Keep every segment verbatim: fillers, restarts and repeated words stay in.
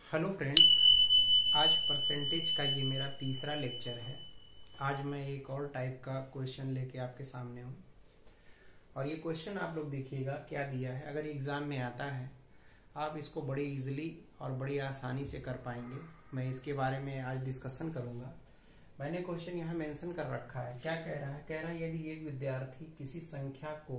Hello friends, आज percentage का ये मेरा तीसरा लेक्चर है। आज मैं एक और टाइप का क्वेश्चन लेके आपके सामने हूँ और ये क्वेश्चन आप लोग देखिएगा क्या दिया है। अगर एग्ज़ाम में आता है आप इसको बड़े इजीली और बड़ी आसानी से कर पाएंगे। मैं इसके बारे में आज डिस्कशन करूँगा। मैंने क्वेश्चन यहाँ मेंशन कर रखा है। क्या कह रहा है? कह रहा है यदि एक विद्यार्थी किसी संख्या को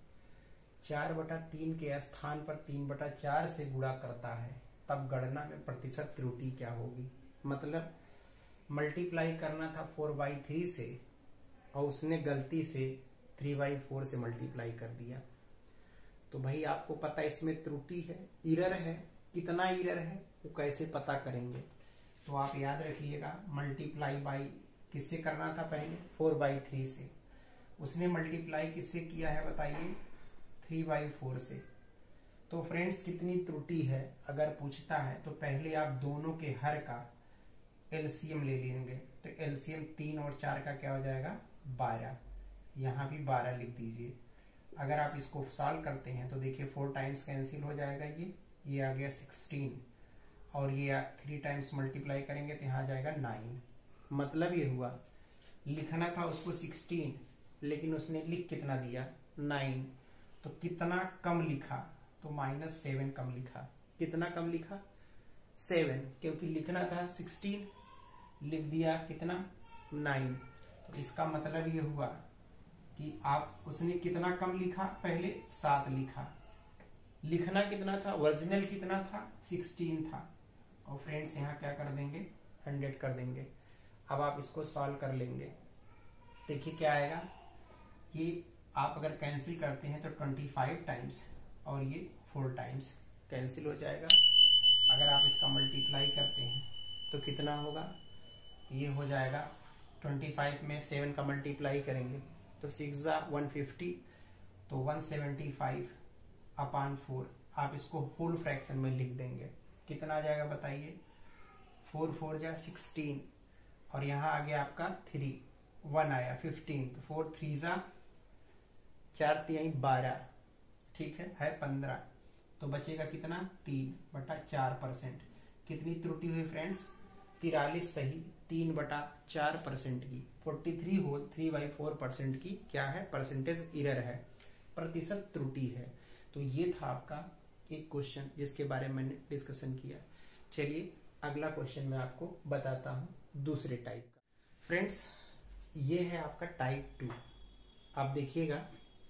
चार बटा तीन के स्थान पर तीन बटा चार से गुणा करता है तब गणना में प्रतिशत त्रुटि क्या होगी। मतलब मल्टीप्लाई करना था फोर बाई थ्री से और उसने गलती से थ्री बाई फोर से मल्टीप्लाई कर दिया। तो भाई आपको पता है इसमें त्रुटि है, इरर है। कितना इरर है वो कैसे पता करेंगे? तो आप याद रखिएगा, मल्टीप्लाई बाई किससे करना था? पहले फोर बाई थ्री से। उसने मल्टीप्लाई किससे किया है बताइए? थ्री बाई फोर से। तो फ्रेंड्स कितनी त्रुटि है अगर पूछता है तो पहले आप दोनों के हर का एलसीएम ले लेंगे। तो एलसीएम तीन और चार का क्या हो जाएगा? बारह। यहाँ भी बारह लिख दीजिए। अगर आप इसको सॉल्व करते हैं तो देखिए फोर टाइम्स कैंसिल हो जाएगा, ये ये आ गया सिक्सटीन और ये थ्री टाइम्स मल्टीप्लाई करेंगे तो यहाँ आ जाएगा नाइन। मतलब ये हुआ लिखना था उसको सिक्सटीन लेकिन उसने लिख कितना दिया? नाइन। तो कितना कम लिखा? तो माइनस सेवन कम लिखा। कितना कम लिखा? सेवन। क्योंकि लिखना था सिक्सटीन, लिख दिया कितना? नाइन। तो इसका मतलब ये हुआ कि आप उसने कितना कम लिखा? पहले सात लिखा। लिखना कितना था? ओरिजिनल कितना था? सिक्सटीन था। और फ्रेंड्स यहाँ क्या कर देंगे? हंड्रेड कर देंगे। अब आप इसको सॉल्व कर लेंगे। देखिए क्या आएगा। ये आप अगर कैंसिल करते हैं तो ट्वेंटी फाइव टाइम्स और ये फोर टाइम्स कैंसिल हो जाएगा। अगर आप इसका मल्टीप्लाई करते हैं तो कितना होगा? ये हो जाएगा ट्वेंटी फाइव में सेवन का मल्टीप्लाई करेंगे तो सिक्स जा वन फिफ्टी, तो one seventy five upon four. आप इसको होल फ्रैक्शन में लिख देंगे। कितना आ जाएगा बताइए? फोर फोर जा सिक्सटीन और यहाँ आ गया आपका थ्री, वन आया फिफ्टीन। तो फोर थ्री जा चार तिहाई बारह, ठीक है है पंद्रह। तो बचेगा कितना? तीन बटा चार परसेंट। कितनी त्रुटि हुई फ्रेंड्स? तिरालीस सही तीन बटा चार परसेंट की। Forty three whole three by four percent की क्या है? परसेंटेज इरर है, प्रतिशत त्रुटि है। तो ये था आपका एक क्वेश्चन जिसके बारे में मैंने डिस्कशन किया। चलिए अगला क्वेश्चन मैं आपको बताता हूँ दूसरे टाइप का। फ्रेंड्स ये है आपका टाइप टू। आप देखिएगा,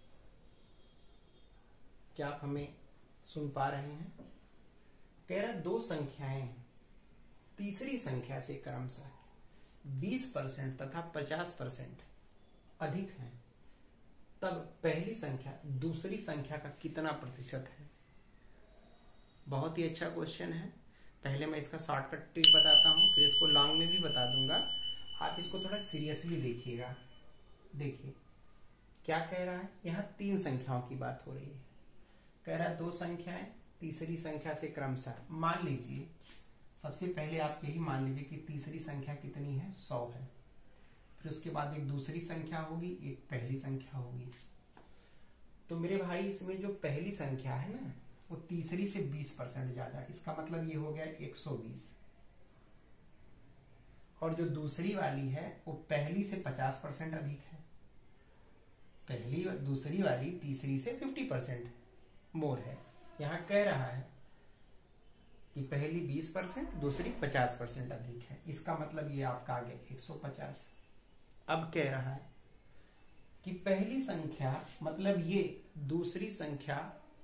क्या आप हमें सुन पा रहे हैं? कह रहा दो संख्याएं तीसरी संख्या से क्रमशः बीस परसेंट तथा पचास परसेंट अधिक हैं तब पहली संख्या दूसरी संख्या का कितना प्रतिशत है? बहुत ही अच्छा क्वेश्चन है। पहले मैं इसका शॉर्टकट ट्रिक बताता हूं, फिर इसको लॉन्ग में भी बता दूंगा। आप इसको थोड़ा सीरियसली देखिएगा। देखिए क्या कह रहा है। यहाँ तीन संख्याओं की बात हो रही है। कह रहा है दो संख्याएं तीसरी संख्या से क्रमशः। मान लीजिए सबसे पहले आप यही मान लीजिए कि तीसरी संख्या कितनी है? सौ है। फिर उसके बाद एक दूसरी संख्या होगी, एक पहली संख्या होगी। तो मेरे भाई इसमें जो पहली संख्या है ना वो तीसरी से बीस परसेंट ज्यादा है। इसका मतलब ये हो गया एक सौ बीस। और जो दूसरी वाली है वो पहली से पचास परसेंट अधिक है। पहली दूसरी वाली तीसरी से फिफ्टी परसेंट मोर है। यहां कह रहा है कि पहली बीस परसेंट दूसरी पचास परसेंट अधिक है। इसका मतलब ये आपका आ गया एक सौ पचास। अब कह रहा है कि पहली संख्या मतलब ये दूसरी संख्या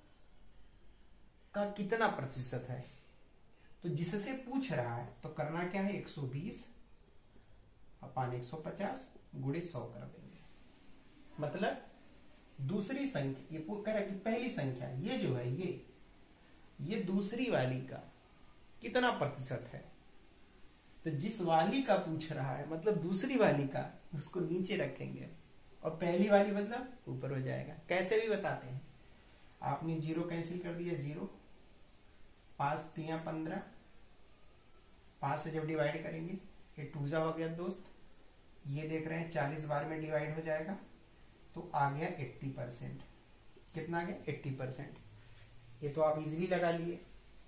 का कितना प्रतिशत है। तो जिससे पूछ रहा है तो करना क्या है? एक सौ बीस अपान एक सौ पचास गुणे सौ कर देंगे। मतलब दूसरी संख्या, ये कह रहा है कि पहली संख्या ये जो है ये ये दूसरी वाली का कितना प्रतिशत है। तो जिस वाली का पूछ रहा है मतलब दूसरी वाली का, उसको नीचे रखेंगे और पहली वाली मतलब ऊपर हो जाएगा। कैसे भी बताते हैं। आपने जीरो कैंसिल कर दिया, जीरो। पांच तिया पंद्रह, पांच से जब डिवाइड करेंगे ये टूजा हो गया दोस्त। ये देख रहे हैं चालीस बार में डिवाइड हो जाएगा तो आ गया अस्सी परसेंट। कितना आ गया? अस्सी परसेंट। ये तो आप इजीली लगा लिए।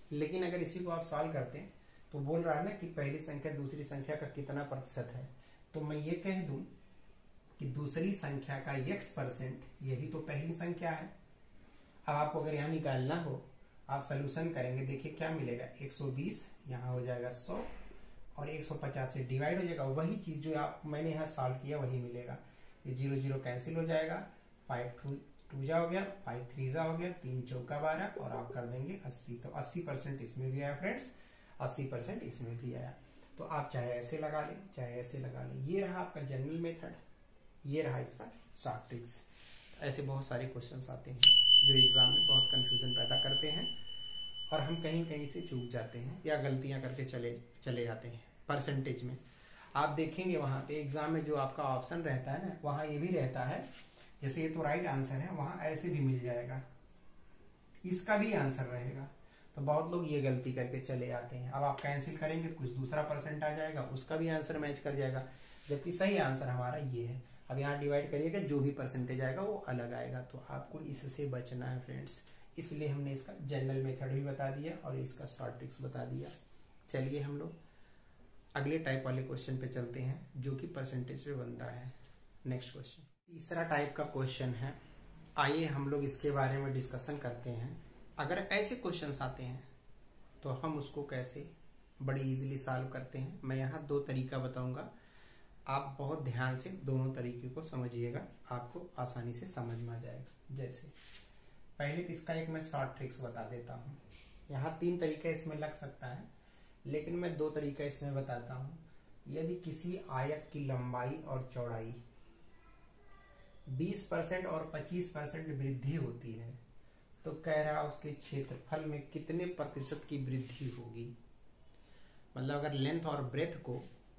लेकिन अगर इसी को आप सॉल्व करते हैं तो बोल रहा है ना कि पहली संख्या दूसरी संख्या का कितना प्रतिशत है, तो मैं ये कह दूं कि दूसरी संख्या का x परसेंट यही तो पहली संख्या है। अब आपको अगर यहाँ निकालना हो, आप सोल्यूशन करेंगे, देखिए क्या मिलेगा, एक सौ बीस यहाँ हो जाएगा सौ और एक सौ पचास से डिवाइड हो जाएगा, वही चीज जो आप मैंने यहाँ सॉल्व किया वही मिलेगा। ये जीरो जीरो कैंसिल हो जाएगा, फाइव टू टू जा हो गया, फाइव थ्री जा हो गया, तीन चौका बारह और आप कर देंगे अस्सी। तो अस्सी परसेंट इसमें भी आया फ्रेंड्स, अस्सी परसेंट इसमें भी आया। तो आप चाहे ऐसे लगा लें चाहे ऐसे लगा लें। ये रहा आपका जनरल मेथड, ये रहा इसका शॉर्ट ट्रिक्स। ऐसे बहुत सारे क्वेश्चंस आते हैं जो एग्जाम में बहुत कंफ्यूजन पैदा करते हैं और हम कहीं कहीं से चूक जाते हैं या गलतियां करके चले चले जाते हैं। परसेंटेज में आप देखेंगे वहां पे एग्जाम में जो आपका ऑप्शन रहता है ना, वहां ये भी रहता है, जैसे ये तो राइट आंसर है, वहां ऐसे भी मिल जाएगा, इसका भी आंसर रहेगा। तो बहुत लोग ये गलती करके चले जाते हैं। अब आप कैंसिल करेंगे तो कुछ दूसरा परसेंट आ जाएगा, उसका भी आंसर मैच कर जाएगा, जबकि सही आंसर हमारा ये है। अब यहाँ डिवाइड करिएगा, जो भी परसेंटेज आएगा वो अलग आएगा। तो आपको इससे बचना है फ्रेंड्स, इसलिए हमने इसका जनरल मेथड भी बता दिया और इसका शॉर्ट ट्रिक्स बता दिया। चलिए हम लोग अगले टाइप वाले क्वेश्चन पे चलते हैं जो कि परसेंटेज पे बनता है। नेक्स्ट क्वेश्चन, तीसरा टाइप का क्वेश्चन है, आइए हम लोग इसके बारे में डिस्कशन करते हैं। अगर ऐसे क्वेश्चंस आते हैं तो हम उसको कैसे बड़ी इजीली सॉल्व करते हैं। मैं यहाँ दो तरीका बताऊंगा, आप बहुत ध्यान से दोनों तरीके को समझिएगा, आपको आसानी से समझ में आ जाएगा। जैसे पहले तो इसका एक मैं शॉर्ट ट्रिक्स बता देता हूँ। यहाँ तीन तरीका इसमें लग सकता है, लेकिन मैं दो तरीका इसमें बताता हूँ। यदि किसी आयत की लंबाई और चौड़ाई बीस परसेंट और पच्चीस परसेंट वृद्धि होती है तो कह रहा उसके क्षेत्रफल में कितने प्रतिशत की वृद्धि होगी। मतलब अगर लेंथ और ब्रेथ को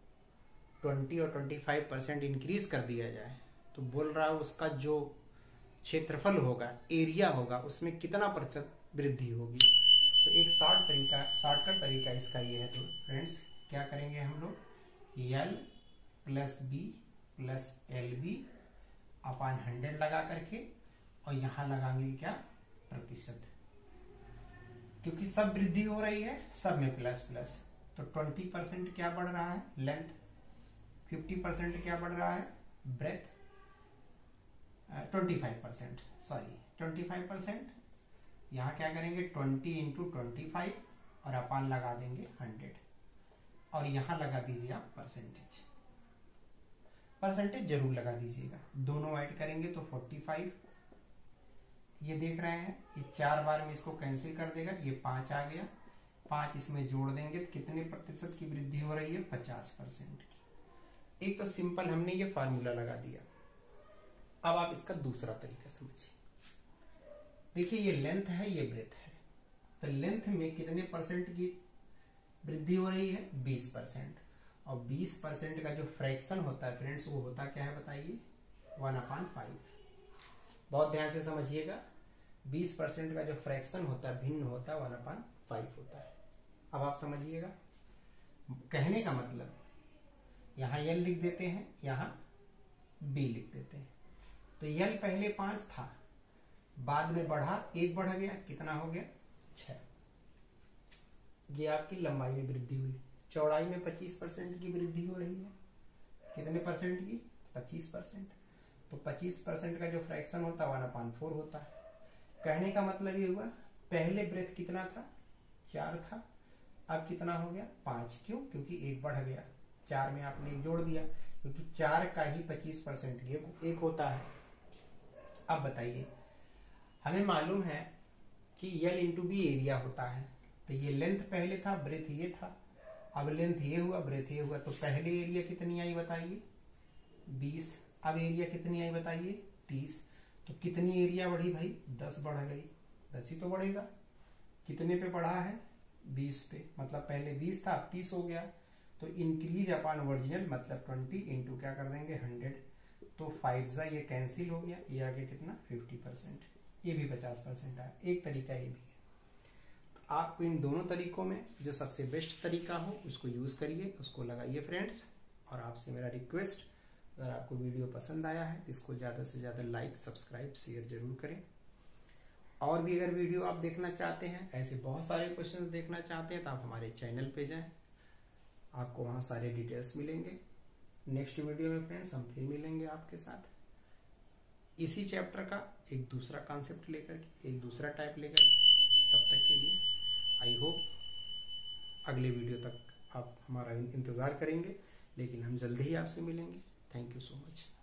बीस और पच्चीस परसेंट इंक्रीज कर दिया जाए तो बोल रहा है उसका जो क्षेत्रफल होगा, एरिया होगा, उसमें कितना प्रतिशत वृद्धि होगी। तो एक शॉर्ट तरीका शॉर्टकट तरीका इसका ये है। तो फ्रेंड्स क्या करेंगे हम लोग, L plus B plus L B upon hundred लगा करके और यहाँ लगाएंगे क्या, प्रतिशत, क्योंकि सब वृद्धि हो रही है, सब में प्लस प्लस। तो बीस परसेंट क्या बढ़ रहा है, लेंथ, पचास परसेंट क्या बढ़ रहा है, ब्रेथ, पच्चीस परसेंट सॉरी पच्चीस परसेंट। यहाँ क्या करेंगे, बीस इंटू ट्वेंटी फाइव और अपान लगा देंगे हंड्रेड और यहाँ लगा दीजिए आप परसेंटेज। परसेंटेज जरूर लगा दीजिएगा, दोनों ऐड करेंगे तो पैंतालीस। ये देख रहे हैं, ये चार बार में इसको कैंसिल कर देगा, ये पांच आ गया, पांच इसमें जोड़ देंगे तो कितने प्रतिशत की वृद्धि हो रही है, पचास परसेंट की। एक तो सिंपल हमने ये फार्मूला लगा दिया। अब आप इसका दूसरा तरीका समझिए। देखिए ये लेंथ है, ये ब्रेथ है, तो लेंथ में कितने परसेंट की वृद्धि हो रही है, बीस परसेंट। और बीस परसेंट का जो फ्रैक्शन होता है फ्रेंड्स, वो होता क्या है बताइए, वन अपॉन फाइव। बहुत ध्यान से समझिएगा, बीस परसेंट का जो फ्रैक्शन होता है, भिन्न होता है, वन अपॉन फाइव होता है। अब आप समझिएगा, कहने का मतलब यहाँ एल लिख देते हैं, यहाँ बी लिख देते हैं। तो एल पहले पांच था, बाद में बढ़ा, एक बढ़ गया, कितना हो गया, छह। ये आपकी लंबाई में वृद्धि हुई। चौड़ाई में पच्चीस परसेंट की वृद्धि हो रही है, कितने परसेंट की, पच्चीस परसेंट। तो पच्चीस परसेंट का जो फ्रैक्शन होता है वन अपॉन फोर होता है। कहने का मतलब ये हुआ, पहले ब्रेथ कितना था, चार था, अब कितना हो गया, पांच। क्यों, क्योंकि एक बढ़ गया, चार में आपने एक जोड़ दिया, क्योंकि चार का ही पच्चीस परसेंट एक होता है। अब बताइए, हमें मालूम है कि एल इंटू बी एरिया होता है, तो ये लेंथ पहले था, ब्रेथ ये था, अब लेंथ ये हुआ, ब्रेथ ये हुआ, तो पहले एरिया कितनी आई बताइए, बीस। अब एरिया कितनी आई बताइए, तीस। तो कितनी एरिया बढ़ी भाई, दस बढ़ गई, दस ही तो बढ़ेगा। कितने पे बढ़ा है, बीस पे, मतलब पहले बीस था, अब तीस हो गया। तो इंक्रीज अपॉन ओरिजिनल मतलब ट्वेंटी इंटू क्या कर देंगे, हंड्रेड। तो फाइव जा ये कैंसिल हो गया, ये आगे कितना, फिफ्टी परसेंट। ये भी पचास परसेंट आया। एक तरीका ये भी है। तो आपको इन दोनों तरीकों में जो सबसे बेस्ट तरीका हो उसको यूज करिए, उसको लगाइए फ्रेंड्स। और आपसे मेरा रिक्वेस्ट, अगर आपको वीडियो पसंद आया है तो इसको ज़्यादा से ज़्यादा लाइक, सब्सक्राइब, शेयर जरूर करें। और भी अगर वीडियो आप देखना चाहते हैं, ऐसे बहुत सारे क्वेश्चंस देखना चाहते हैं, तो आप हमारे चैनल पे जाएं, आपको वहां सारे डिटेल्स मिलेंगे। नेक्स्ट वीडियो में फ्रेंड्स हम फिर मिलेंगे आपके साथ इसी चैप्टर का एक दूसरा कॉन्सेप्ट लेकर के, एक दूसरा टाइप लेकर के। तब तक के लिए आई होप अगले वीडियो तक आप हमारा इंतज़ार करेंगे, लेकिन हम जल्दी ही आपसे मिलेंगे। Thank you so much.